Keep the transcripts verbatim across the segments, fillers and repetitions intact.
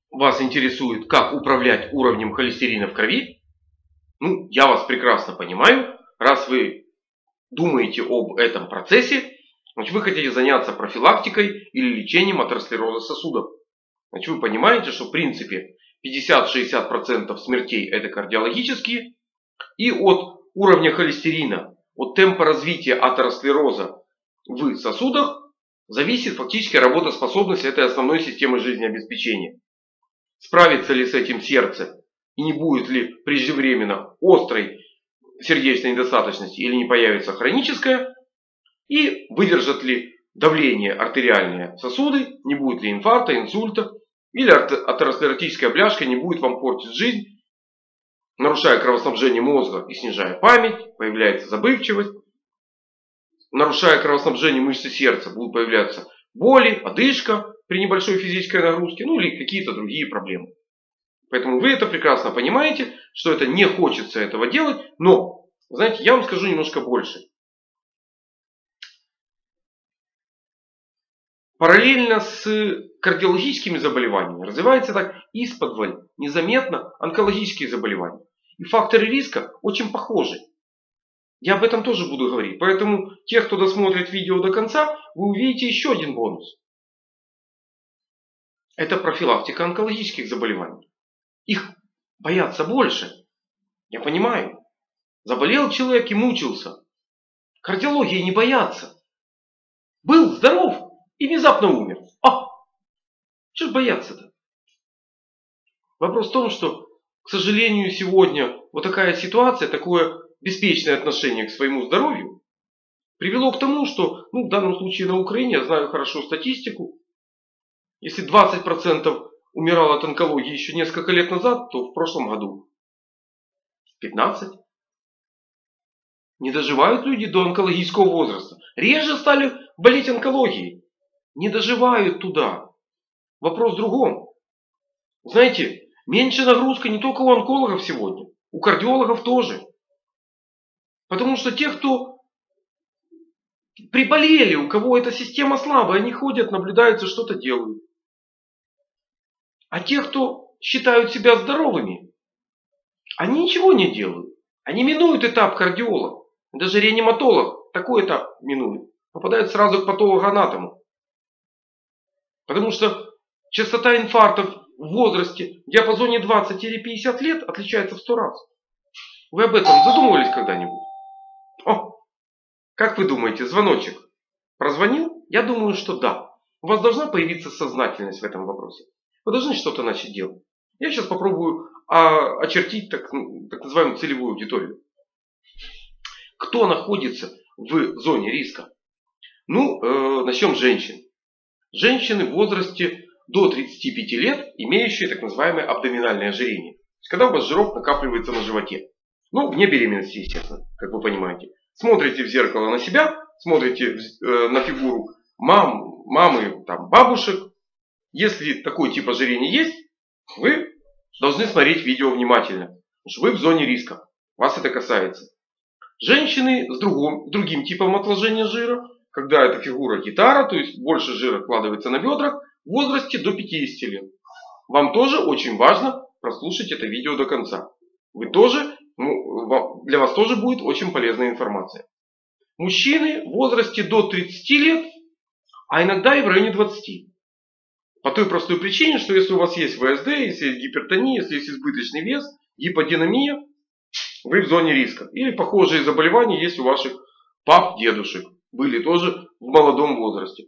вас интересует, как управлять уровнем холестерина в крови, ну, я вас прекрасно понимаю. Раз вы думаете об этом процессе, значит, вы хотите заняться профилактикой или лечением атеросклероза сосудов. Значит, вы понимаете, что в принципе пятьдесят-шестьдесят процентов смертей это кардиологические. И от уровня холестерина, от темпа развития атеросклероза в сосудах зависит фактически работоспособность этой основной системы жизнеобеспечения. Справится ли с этим сердце и не будет ли преждевременно острой сердечной недостаточности или не появится хроническая, и выдержат ли давление артериальное сосуды, не будет ли инфаркта, инсульта, или атеросклеротическая бляшка не будет вам портить жизнь, нарушая кровоснабжение мозга и снижая память, появляется забывчивость, нарушая кровоснабжение мышцы сердца, будут появляться боли, одышка при небольшой физической нагрузке, ну или какие-то другие проблемы. Поэтому вы это прекрасно понимаете, что это не хочется этого делать, но, знаете, я вам скажу немножко больше. Параллельно с кардиологическими заболеваниями развивается так исподволь, незаметно онкологические заболевания. И факторы риска очень похожи. Я об этом тоже буду говорить. Поэтому те, кто досмотрит видео до конца, вы увидите еще один бонус. Это профилактика онкологических заболеваний. Их боятся больше. Я понимаю. Заболел человек и мучился. Кардиологии не боятся. Был здоров и внезапно умер. А! Что ж бояться-то? Вопрос в том, что, к сожалению, сегодня вот такая ситуация, такое беспечное отношение к своему здоровью привело к тому, что, ну, в данном случае на Украине, я знаю хорошо статистику, если двадцать процентов умирало от онкологии еще несколько лет назад, то в прошлом году пятнадцать процентов. Не доживают люди до онкологического возраста. Реже стали болеть онкологией. Не доживают туда. Вопрос в другом. Знаете, меньше нагрузка не только у онкологов сегодня, у кардиологов тоже. Потому что те, кто приболели, у кого эта система слабая, они ходят, наблюдаются, что-то делают. А те, кто считают себя здоровыми, они ничего не делают. Они минуют этап кардиолог. Даже реаниматолог такой этап минует. Попадает сразу к патологоанатому. Потому что частота инфарктов в возрасте в диапазоне двадцать или пятьдесят лет отличается в сто раз. Вы об этом задумывались когда-нибудь? О, как вы думаете, звоночек прозвонил? Я думаю, что да. У вас должна появиться сознательность в этом вопросе. Вы должны что-то начать делать. Я сейчас попробую а, очертить так, так называемую целевую аудиторию. Кто находится в зоне риска? Ну, э, начнем с женщин. Женщины в возрасте до тридцати пяти лет, имеющие так называемое абдоминальное ожирение. То есть, когда у вас жирок накапливается на животе. Ну, вне беременности, естественно, как вы понимаете. Смотрите в зеркало на себя, смотрите э, на фигуру мам, мамы, там, бабушек. Если такой тип ожирения есть, вы должны смотреть видео внимательно. Потому что вы в зоне риска. Вас это касается. Женщины с другим, другим типом отложения жира, когда эта фигура гитара, то есть больше жира вкладывается на бедрах, в возрасте до пятидесяти лет. Вам тоже очень важно прослушать это видео до конца. Вы тоже, ну, для вас тоже будет очень полезная информация. Мужчины в возрасте до тридцати лет, а иногда и в районе двадцати. По той простой причине, что если у вас есть вэ эс дэ, если есть гипертония, если есть избыточный вес, гиподинамия, вы в зоне риска. Или похожие заболевания есть у ваших пап, дедушек. Были тоже в молодом возрасте.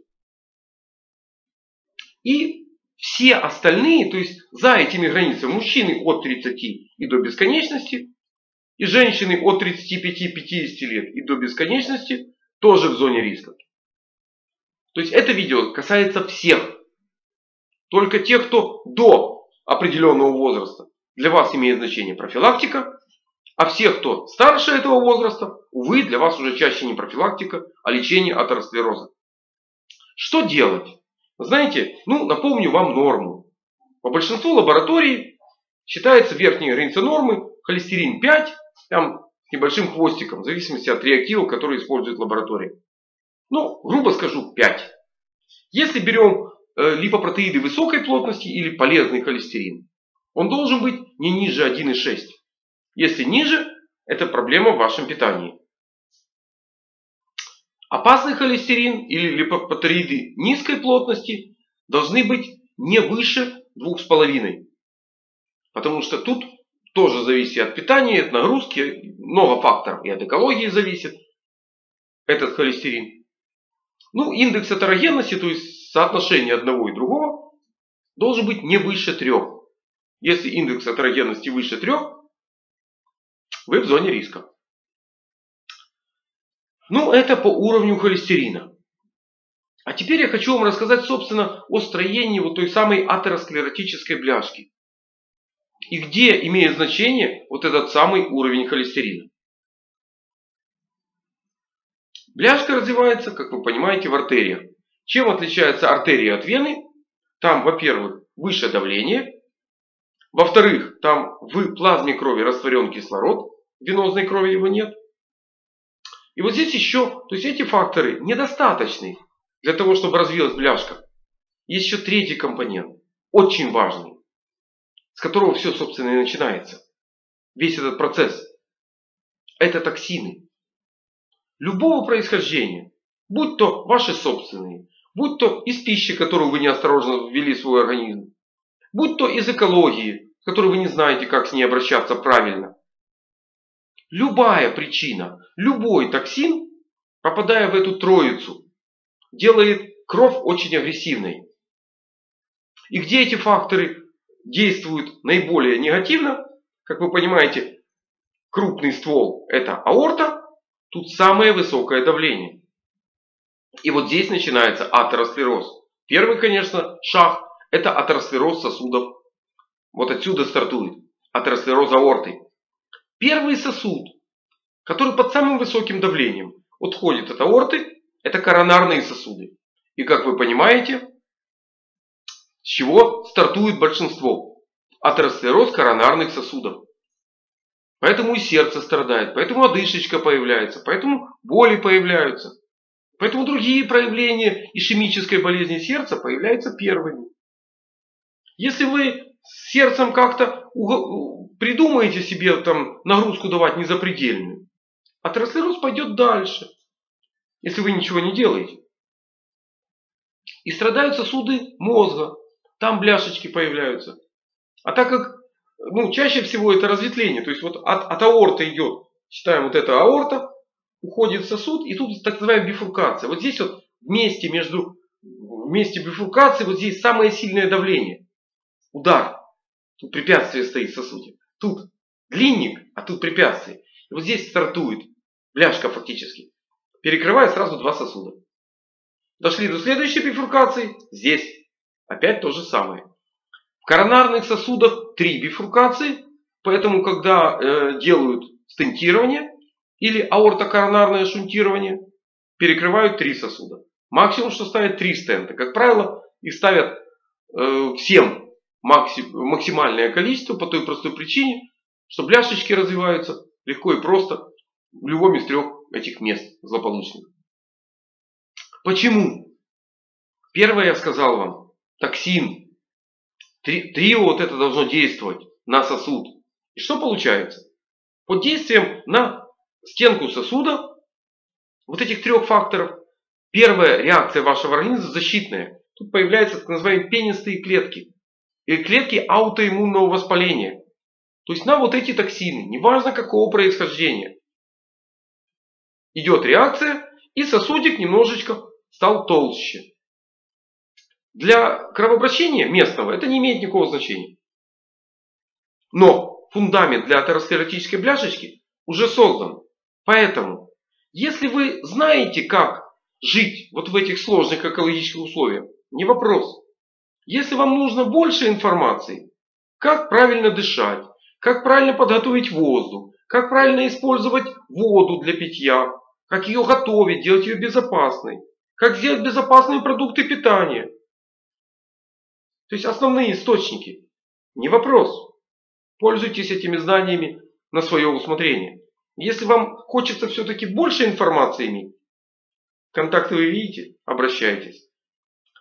И все остальные, то есть за этими границами, мужчины от тридцати и до бесконечности, и женщины от тридцати пяти — пятидесяти лет и до бесконечности, тоже в зоне риска. То есть это видео касается всех. Только тех, кто до определенного возраста, для вас имеет значение профилактика. А всех, кто старше этого возраста, увы, для вас уже чаще не профилактика, а лечение атеросклероза. Что делать? Знаете, ну, напомню вам норму. По большинству лабораторий считается верхняя граница нормы холестерин пять, там с небольшим хвостиком, в зависимости от реактивов, которые использует лаборатория. Ну, грубо скажу, пять. Если берем липопротеиды высокой плотности или полезный холестерин. Он должен быть не ниже один и шесть. Если ниже, это проблема в вашем питании. Опасный холестерин или липопротеиды низкой плотности должны быть не выше двух с половиной. Потому что тут тоже зависит от питания, от нагрузки, много факторов. И от экологии зависит этот холестерин. Ну, индекс атерогенности, то есть соотношение одного и другого, должен быть не выше трех. Если индекс атерогенности выше трех, вы в зоне риска. Ну, это по уровню холестерина. А теперь я хочу вам рассказать, собственно, о строении вот той самой атеросклеротической бляшки. И где имеет значение вот этот самый уровень холестерина. Бляшка развивается, как вы понимаете, в артериях. Чем отличается артерия от вены? Там, во-первых, выше давление. Во-вторых, там в плазме крови растворен кислород. В венозной крови его нет. И вот здесь еще, то есть эти факторы недостаточны для того, чтобы развилась бляшка. Есть еще третий компонент, очень важный, с которого все, собственно, и начинается. Весь этот процесс. Это токсины. Любого происхождения. Будь то ваши собственные, будь то из пищи, которую вы неосторожно ввели в свой организм, будь то из экологии, с которой вы не знаете, как с ней обращаться правильно. Любая причина, любой токсин, попадая в эту троицу, делает кровь очень агрессивной. И где эти факторы действуют наиболее негативно, как вы понимаете, крупный ствол – это аорта, тут самое высокое давление. И вот здесь начинается атеросклероз. Первый, конечно, шаг – это атеросклероз сосудов. Вот отсюда стартует атеросклероз аорты. Первый сосуд, который под самым высоким давлением отходит от аорты, это коронарные сосуды. И как вы понимаете, с чего стартует большинство? Атеросклероз коронарных сосудов. Поэтому и сердце страдает, поэтому одышечка появляется, поэтому боли появляются. Поэтому другие проявления ишемической болезни сердца появляются первыми. Если вы с сердцем как-то придумаете себе там нагрузку давать незапредельную, атеросклероз пойдет дальше, если вы ничего не делаете. И страдают сосуды мозга, там бляшечки появляются. А так как ну, чаще всего это разветвление, то есть вот от, от аорты идет, считаем вот эта аорта, уходит сосуд, и тут так называемая бифуркация. Вот здесь вот вместе между вместе бифуркации, вот здесь самое сильное давление. Удар. Тут препятствие стоит в сосуде. Тут длинник, а тут препятствие. И вот здесь стартует бляшка фактически. Перекрывая сразу два сосуда. Дошли до следующей бифуркации. Здесь опять то же самое. В коронарных сосудах три бифуркации. Поэтому когда э, делают стентирование или аортокоронарное шунтирование, перекрывают три сосуда. Максимум, что ставят три стента. Как правило, их ставят э, всем максимальное количество по той простой причине, что бляшечки развиваются легко и просто в любом из трех этих мест злополучных. Почему? Первое я сказал вам, токсин. Три, трио вот это должно действовать на сосуд. И что получается? Под действием на стенку сосуда вот этих трех факторов, первая реакция вашего организма защитная. Тут появляются так называемые пенистые клетки. Или клетки аутоиммунного воспаления. То есть на вот эти токсины, неважно какого происхождения, идет реакция, и сосудик немножечко стал толще. Для кровообращения местного это не имеет никакого значения. Но фундамент для атеросклеротической бляшечки уже создан. Поэтому, если вы знаете, как жить вот в этих сложных экологических условиях, не вопрос. Если вам нужно больше информации, как правильно дышать, как правильно подготовить воздух, как правильно использовать воду для питья, как ее готовить, делать ее безопасной, как сделать безопасные продукты питания. То есть основные источники. Не вопрос. Пользуйтесь этими знаниями на свое усмотрение. Если вам хочется все-таки больше информации иметь, контакты вы видите, обращайтесь.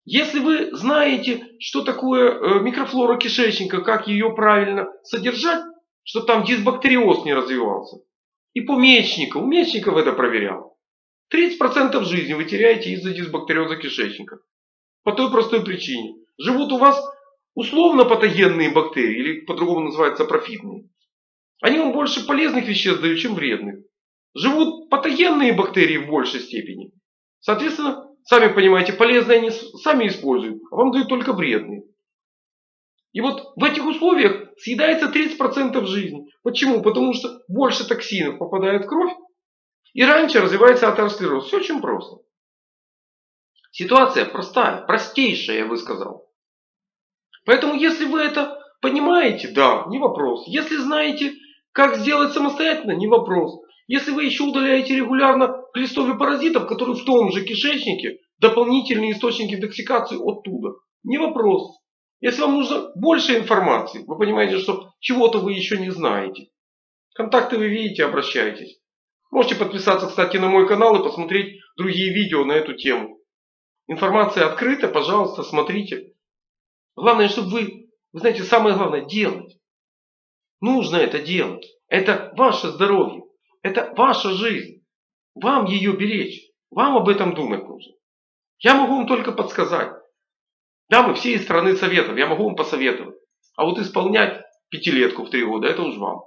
Если вы знаете, что такое микрофлора кишечника, как ее правильно содержать, чтобы там дисбактериоз не развивался. И по Мечникову, у Мечникова это проверял. тридцать процентов жизни вы теряете из-за дисбактериоза кишечника. По той простой причине. Живут у вас условно патогенные бактерии, или по-другому называются профитные. Они вам больше полезных веществ дают, чем вредных. Живут патогенные бактерии в большей степени. Соответственно, сами понимаете, полезные они сами используют, а вам дают только вредные. И вот в этих условиях съедается тридцать процентов жизни. Почему? Потому что больше токсинов попадает в кровь, и раньше развивается атеросклероз. Все очень просто. Ситуация простая, простейшая, я бы сказал. Поэтому, если вы это понимаете, да, не вопрос. Если знаете, как сделать самостоятельно, не вопрос. Если вы еще удаляете регулярно глистовые паразитов, которые в том же кишечнике, дополнительные источники интоксикации оттуда, не вопрос. Если вам нужно больше информации, вы понимаете, что чего-то вы еще не знаете. Контакты вы видите, обращайтесь. Можете подписаться, кстати, на мой канал и посмотреть другие видео на эту тему. Информация открыта, пожалуйста, смотрите. Главное, чтобы вы, вы знаете, самое главное, делать. Нужно это делать. Это ваше здоровье. Это ваша жизнь. Вам ее беречь. Вам об этом думать нужно. Я могу вам только подсказать. Да, мы все из страны советов. Я могу вам посоветовать. А вот исполнять пятилетку в три года, это уж вам.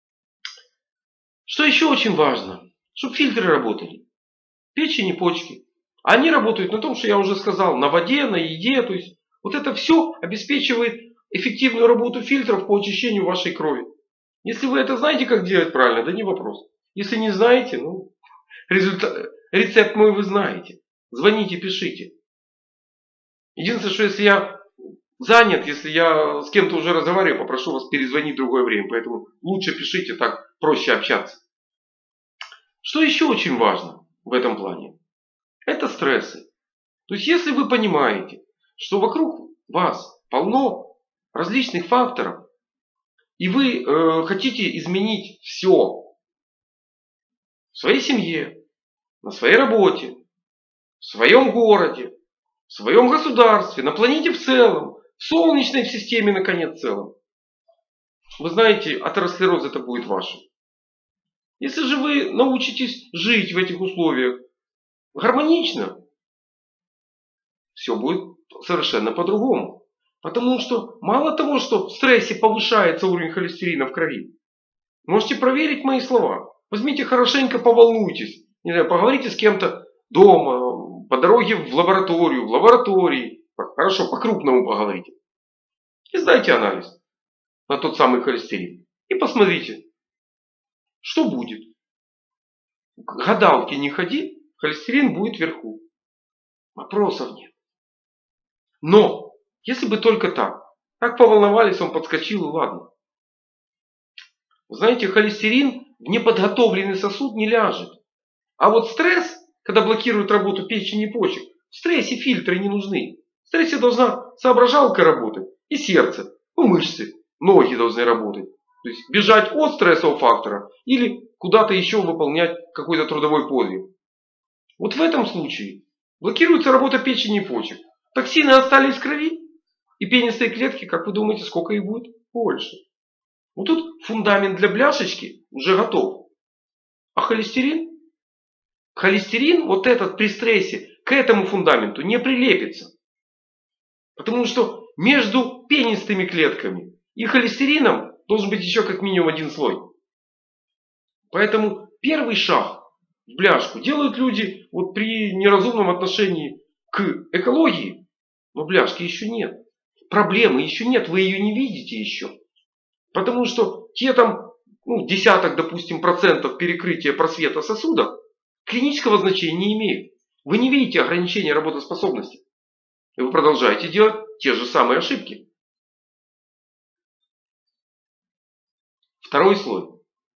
Что еще очень важно? Чтобы фильтры работали. Печень и почки. Они работают на том, что я уже сказал, на воде, на еде. То есть вот это все обеспечивает эффективную работу фильтров по очищению вашей крови. Если вы это знаете, как делать правильно, да не вопрос. Если не знаете, ну, результат, рецепт мой вы знаете. Звоните, пишите. Единственное, что если я занят, если я с кем-то уже разговариваю, попрошу вас перезвонить в другое время. Поэтому лучше пишите, так проще общаться. Что еще очень важно в этом плане? Это стрессы. То есть если вы понимаете, что вокруг вас полно различных факторов, и вы э, хотите изменить все в своей семье, на своей работе, в своем городе, в своем государстве, на планете в целом, в Солнечной системе, наконец, в целом. Вы знаете, атеросклероз это будет ваше. Если же вы научитесь жить в этих условиях гармонично, все будет совершенно по-другому. Потому что мало того, что в стрессе повышается уровень холестерина в крови, можете проверить мои слова. Возьмите хорошенько, поволнуйтесь. Не знаю, поговорите с кем-то дома, по дороге в лабораторию, в лаборатории. Хорошо, по-крупному поговорите. И сдайте анализ на тот самый холестерин. И посмотрите, что будет. К гадалке не ходи, холестерин будет вверху. Вопросов нет. Но, если бы только так. Так поволновались, он подскочил, и ладно. Знаете, холестерин в неподготовленный сосуд не ляжет. А вот стресс, когда блокирует работу печени и почек, в стрессе фильтры не нужны. В стрессе должна соображалка работать и сердце, ну, мышцы, ноги должны работать. То есть бежать от стрессового фактора или куда-то еще выполнять какой-то трудовой подвиг. Вот в этом случае блокируется работа печени и почек. Токсины остались в крови, и пенистые клетки, как вы думаете, сколько их будет? Больше. Вот тут фундамент для бляшечки уже готов. А холестерин? Холестерин, вот этот при стрессе, к этому фундаменту не прилепится. Потому что между пенистыми клетками и холестерином должен быть еще как минимум один слой. Поэтому первый шаг в бляшку делают люди вот при неразумном отношении к экологии. Но бляшки еще нет. Проблемы еще нет, вы ее не видите еще. Потому что те там ну, десяток, допустим, процентов перекрытия просвета сосуда клинического значения не имеют. Вы не видите ограничения работоспособности. И вы продолжаете делать те же самые ошибки. Второй слой.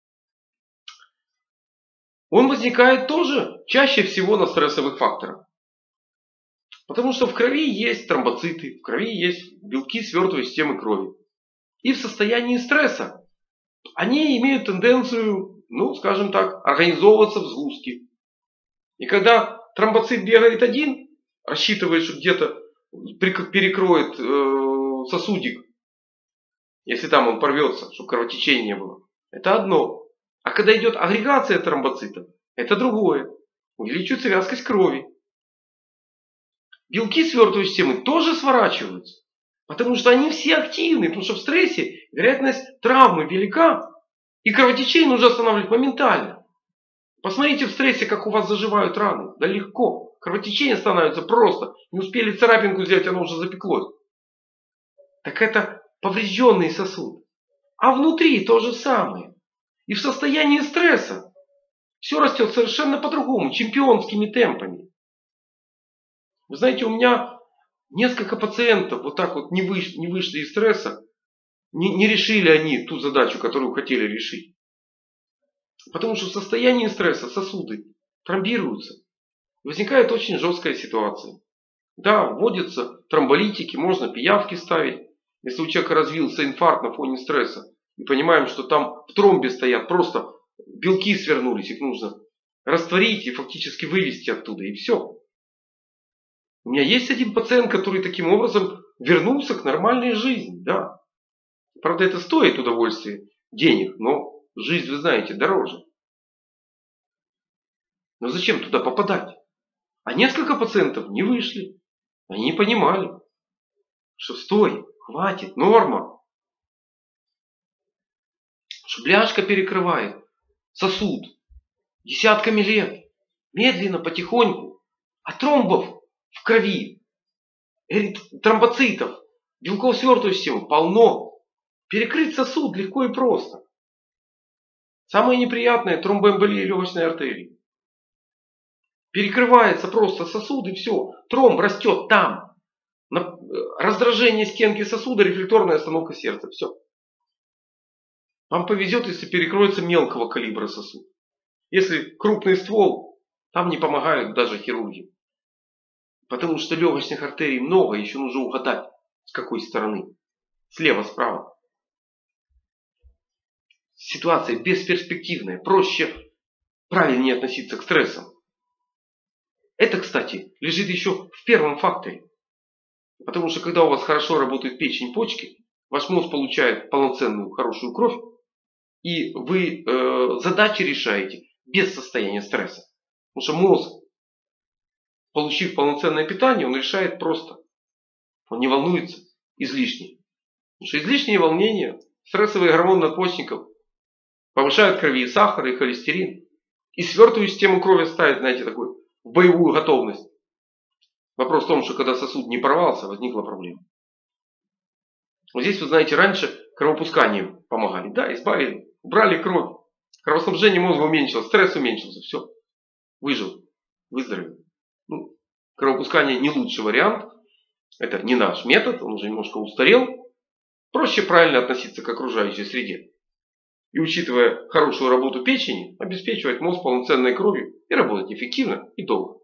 Он возникает тоже чаще всего на стрессовых факторах. Потому что в крови есть тромбоциты, в крови есть белки свертывающей системы крови. И в состоянии стресса они имеют тенденцию, ну, скажем так, организовываться в сгустки. И когда тромбоцит бегает один, рассчитывает, что где-то перекроет э, сосудик, если там он порвется, чтобы кровотечения не было. Это одно. А когда идет агрегация тромбоцитов, это другое. Увеличивается вязкость крови. Белки свертывающей системы тоже сворачиваются. Потому что они все активны. Потому что в стрессе вероятность травмы велика. И кровотечение нужно останавливать моментально. Посмотрите в стрессе, как у вас заживают раны. Да легко. Кровотечение становится просто. Не успели царапинку сделать, оно уже запеклось. Так это поврежденный сосуд. А внутри то же самое. И в состоянии стресса все растет совершенно по-другому, чемпионскими темпами. Вы знаете, у меня несколько пациентов вот так вот не вышли, не вышли из стресса, не, не решили они ту задачу, которую хотели решить. Потому что в состоянии стресса сосуды тромбируются. Возникает очень жесткая ситуация. Да, вводятся тромболитики, можно пиявки ставить. Если у человека развился инфаркт на фоне стресса, и понимаем, что там в тромбе стоят, просто белки свернулись, их нужно растворить и фактически вывести оттуда, и все. У меня есть один пациент, который таким образом вернулся к нормальной жизни, да. Правда, это стоит удовольствия, денег, но жизнь, вы знаете, дороже. Но зачем туда попадать? А несколько пациентов не вышли. Они не понимали, что стой, хватит, норма. Что бляшка перекрывает сосуд десятками лет. Медленно, потихоньку. А тромбов в крови, тромбоцитов, белков свертывающей системы полно. Перекрыть сосуд легко и просто. Самое неприятное — тромбоэмболия легочной артерии. Перекрывается просто сосуд и все. Тромб растет там. Раздражение стенки сосуда, рефлекторная остановка сердца. Все. Вам повезет, если перекроется мелкого калибра сосуд. Если крупный ствол, там не помогают даже хирурги. Потому что легочных артерий много, еще нужно угадать, с какой стороны. Слева, справа. Ситуация бесперспективная. Проще правильнее относиться к стрессам. Это, кстати, лежит еще в первом факторе. Потому что когда у вас хорошо работает печень, почки, ваш мозг получает полноценную хорошую кровь, и вы э, задачи решаете без состояния стресса. Потому что мозг, получив полноценное питание, он решает просто. Он не волнуется излишне. Потому что излишнее волнение, стрессовые гормоны надпочечников повышают в крови и сахар, и холестерин. И свертывающую систему крови ставит, знаете, такую в боевую готовность. Вопрос в том, что когда сосуд не порвался, возникла проблема. Вот здесь, вы знаете, раньше кровопусканием помогали. Да, избавили, убрали кровь. Кровоснабжение мозга уменьшилось, стресс уменьшился, все. Выжил, выздоровел. Ну, кровопускание не лучший вариант. Это не наш метод, он уже немножко устарел. Проще правильно относиться к окружающей среде. И учитывая хорошую работу печени, обеспечивать мозг полноценной кровью и работать эффективно и долго.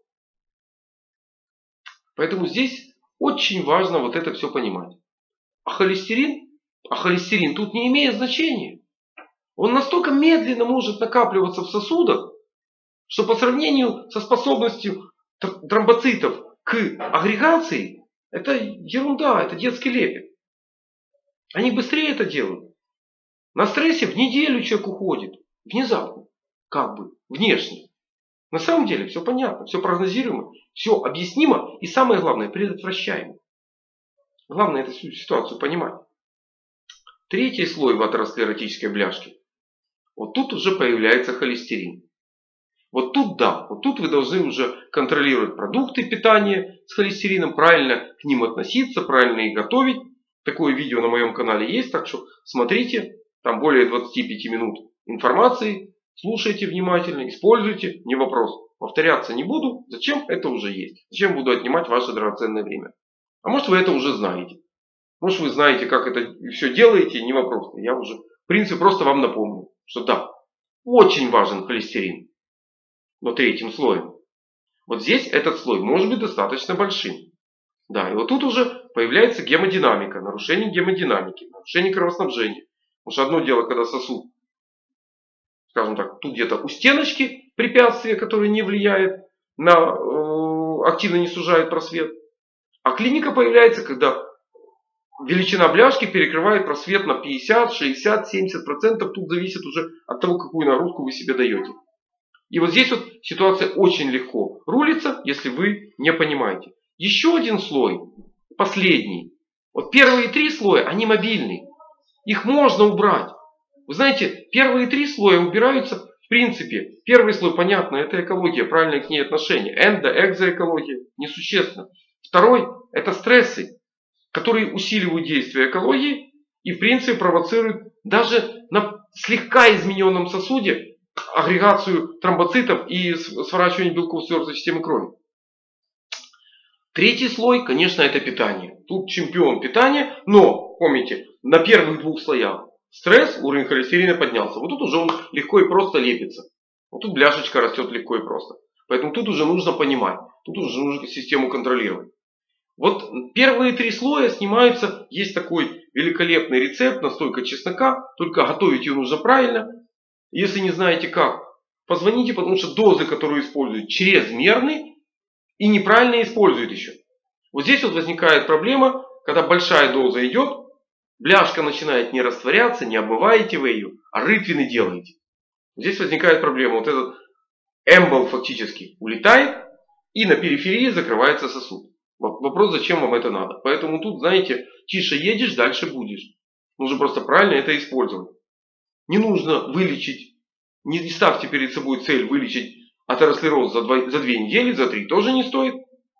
Поэтому здесь очень важно вот это все понимать. А холестерин, а холестерин тут не имеет значения. Он настолько медленно может накапливаться в сосудах, что по сравнению со способностью тромбоцитов к агрегации, это ерунда, это детский лепет. Они быстрее это делают. На стрессе в неделю человек уходит. Внезапно. Как бы. Внешне. На самом деле все понятно, все прогнозируемо, все объяснимо и самое главное предотвращаемо. Главное эту ситуацию понимать. Третий слой в атеросклеротической бляшке. Вот тут уже появляется холестерин. Вот тут да, вот тут вы должны уже контролировать продукты питания с холестерином, правильно к ним относиться, правильно их готовить. Такое видео на моем канале есть, так что смотрите, там более двадцати пяти минут информации. Слушайте внимательно, используйте, не вопрос. Повторяться не буду. Зачем? Это уже есть. Зачем буду отнимать ваше драгоценное время? А может вы это уже знаете. Может вы знаете, как это все делаете, не вопрос. Я уже, в принципе, просто вам напомню, что да, очень важен холестерин. Но третьим слоем. Вот здесь этот слой может быть достаточно большим. Да, и вот тут уже появляется гемодинамика, нарушение гемодинамики, нарушение кровоснабжения. Потому что одно дело, когда сосуд, скажем так, тут где-то у стеночки препятствие, которое не влияет на, э, активно не сужает просвет. А клиника появляется, когда величина бляшки перекрывает просвет на пятьдесят, шестьдесят, семьдесят процентов. Тут зависит уже от того, какую нагрузку вы себе даете. И вот здесь вот ситуация очень легко рулится, если вы не понимаете. Еще один слой, последний. Вот первые три слоя, они мобильные. Их можно убрать. Вы знаете, первые три слоя убираются, в принципе. Первый слой, понятно, это экология, правильное к ней отношение. Эндо, экзоэкология, несущественно. Второй, это стрессы, которые усиливают действие экологии и, в принципе, провоцируют даже на слегка измененном сосуде агрегацию тромбоцитов и сворачивание белков сверху системы крови. Третий слой, конечно, это питание. Тут чемпион питания, но, помните, на первых двух слоях стресс, уровень холестерина поднялся. Вот тут уже он легко и просто лепится. Вот тут бляшечка растет легко и просто. Поэтому тут уже нужно понимать, тут уже нужно систему контролировать. Вот первые три слоя снимаются, есть такой великолепный рецепт, настойка чеснока, только готовить ее нужно правильно. Если не знаете как, позвоните, потому что дозы, которые используют, чрезмерны и неправильно используют еще. Вот здесь вот возникает проблема, когда большая доза идет, бляшка начинает не растворяться, не обмываете вы ее, а рытвины делаете. Здесь возникает проблема, вот этот эмбол фактически улетает и на периферии закрывается сосуд. Вопрос, зачем вам это надо. Поэтому тут, знаете, тише едешь, дальше будешь. Нужно просто правильно это использовать. Не нужно вылечить, не ставьте перед собой цель вылечить атеросклероз за, два, за две недели, за три тоже не стоит.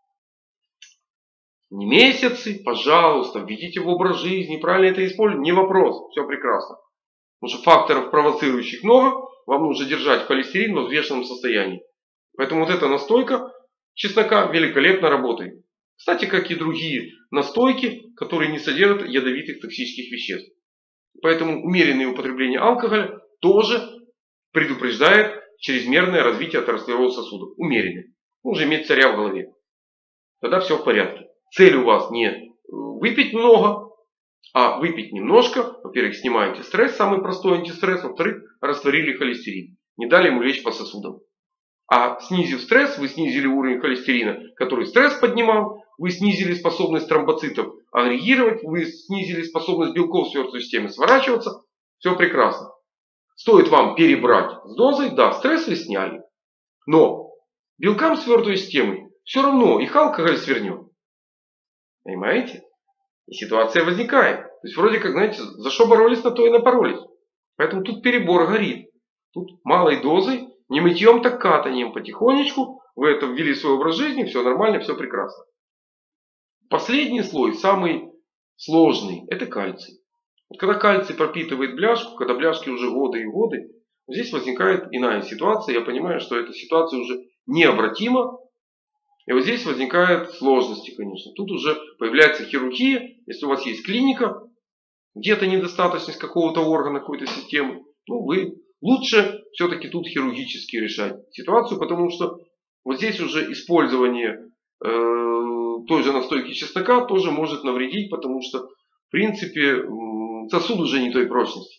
Не месяцы, пожалуйста, введите в образ жизни, правильно это используйте, не вопрос, все прекрасно. Потому что факторов, провоцирующих много, вам нужно держать холестерин в взвешенном состоянии. Поэтому вот эта настойка чеснока великолепно работает. Кстати, как и другие настойки, которые не содержат ядовитых токсических веществ. Поэтому умеренное употребление алкоголя тоже предупреждает чрезмерное развитие атеросклероза сосудов. Умеренное. Нужно иметь царя в голове. Тогда все в порядке. Цель у вас не выпить много, а выпить немножко. Во-первых, снимаете стресс, самый простой антистресс. Во-вторых, растворили холестерин. Не дали ему лечь по сосудам. А снизив стресс, вы снизили уровень холестерина, который стресс поднимал. Вы снизили способность тромбоцитов агрегировать. Вы снизили способность белков в сверху системы сворачиваться. Все прекрасно. Стоит вам перебрать с дозой, да, стресс вы сняли. Но белкам сверху системы все равно их алкоголь свернет. Понимаете? И ситуация возникает. То есть вроде как, знаете, за что боролись, на то и напоролись. Поэтому тут перебор горит. Тут малой дозой, не мытьем, так катанием потихонечку. Вы это ввели в свой образ жизни, все нормально, все прекрасно. Последний слой, самый сложный, это кальций. Вот когда кальций пропитывает бляшку, когда бляшки уже годы и годы, здесь возникает иная ситуация. Я понимаю, что эта ситуация уже необратима. И вот здесь возникают сложности, конечно. Тут уже появляется хирургия. Если у вас есть клиника, где-то недостаточность какого-то органа, какой-то системы, ну вы лучше все-таки тут хирургически решать ситуацию, потому что вот здесь уже использование э, той же настойки чеснока тоже может навредить, потому что в принципе сосуд уже не той прочности.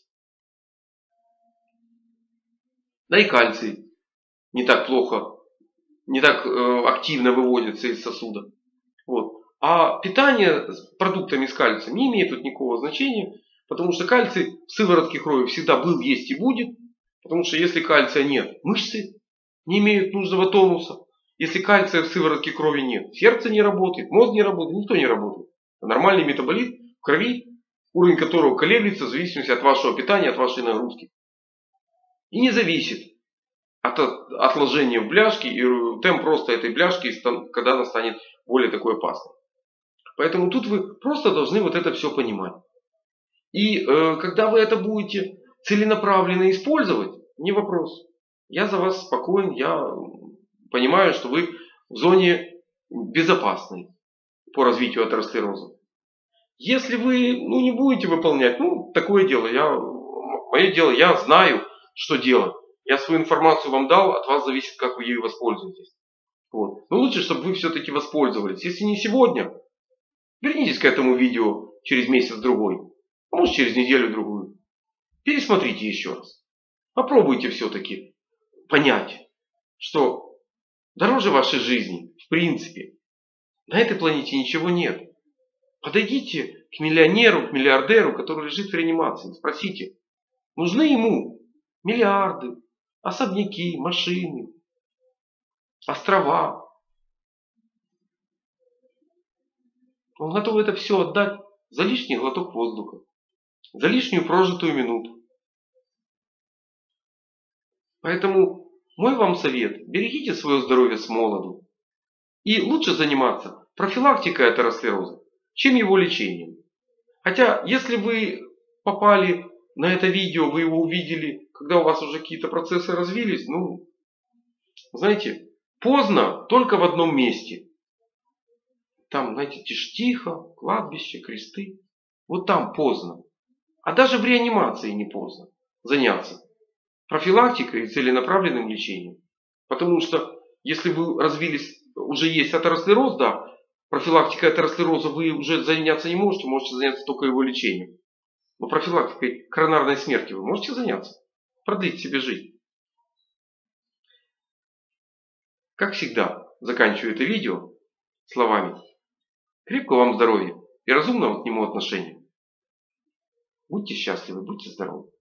Да и кальций не так плохо, не так э, активно выводится из сосуда. Вот. А питание с продуктами с кальцием не имеет тут никакого значения, потому что кальций в сыворотке крови всегда был, есть и будет. Потому что если кальция нет, мышцы не имеют нужного тонуса. Если кальция в сыворотке крови нет, сердце не работает, мозг не работает, никто не работает. Нормальный метаболит в крови, уровень которого колеблется в зависимости от вашего питания, от вашей нагрузки. И не зависит от отложения в бляшке и темп роста этой бляшки, когда она станет более такой опасной. Поэтому тут вы просто должны вот это все понимать. И э, когда вы это будете целенаправленно использовать, не вопрос. Я за вас спокоен, я понимаю, что вы в зоне безопасной по развитию атеросклероза. Если вы ну, не будете выполнять, ну такое дело, я, мое дело, я знаю, что делать. Я свою информацию вам дал, от вас зависит, как вы ею воспользуетесь. Вот. Но лучше, чтобы вы все-таки воспользовались. Если не сегодня, вернитесь к этому видео через месяц-другой, а может через неделю-другую. Пересмотрите еще раз. Попробуйте все-таки понять, что дороже вашей жизни, в принципе, На этой планете ничего нет. Подойдите к миллионеру, к миллиардеру, который лежит в реанимации. Спросите, нужны ему миллиарды, особняки, машины, острова. Он готов это все отдать за лишний глоток воздуха, за лишнюю прожитую минуту. Поэтому мой вам совет: берегите свое здоровье с молоду. И лучше заниматься профилактикой атеросклероза, чем его лечением. Хотя, если вы попали на это видео, вы его увидели, когда у вас уже какие-то процессы развились, ну, знаете, поздно только в одном месте. Там, знаете, тихо, кладбище, кресты. Вот там поздно. А даже в реанимации не поздно заняться профилактикой и целенаправленным лечением. Потому что если вы развились, уже есть атеросклероз, да, профилактикой атеросклероза вы уже заняться не можете, можете заняться только его лечением. Но профилактикой коронарной смерти вы можете заняться, продлить себе жизнь. Как всегда, заканчиваю это видео словами: крепкого вам здоровья и разумного к нему отношения. Будьте счастливы, будьте здоровы.